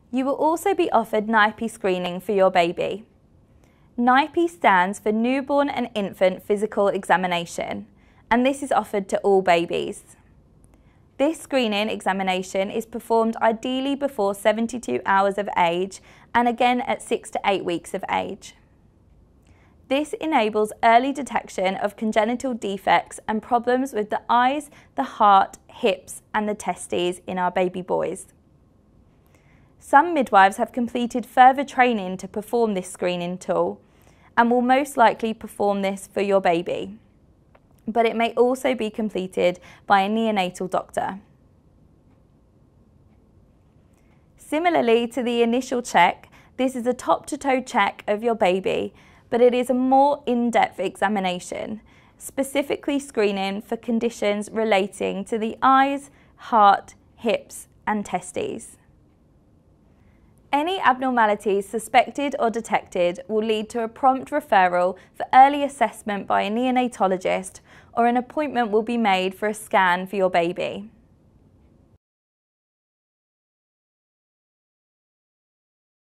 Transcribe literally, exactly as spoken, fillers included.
You will also be offered NIPE screening for your baby. NIPE stands for Newborn and Infant Physical Examination, and this is offered to all babies. This screening examination is performed ideally before seventy-two hours of age and again at six to eight weeks of age. This enables early detection of congenital defects and problems with the eyes, the heart, hips and the testes in our baby boys. Some midwives have completed further training to perform this screening tool and will most likely perform this for your baby, but it may also be completed by a neonatal doctor. Similarly to the initial check, this is a top-to-toe check of your baby, but it is a more in-depth examination, specifically screening for conditions relating to the eyes, heart, hips and testes. Any abnormalities suspected or detected will lead to a prompt referral for early assessment by a neonatologist, or an appointment will be made for a scan for your baby.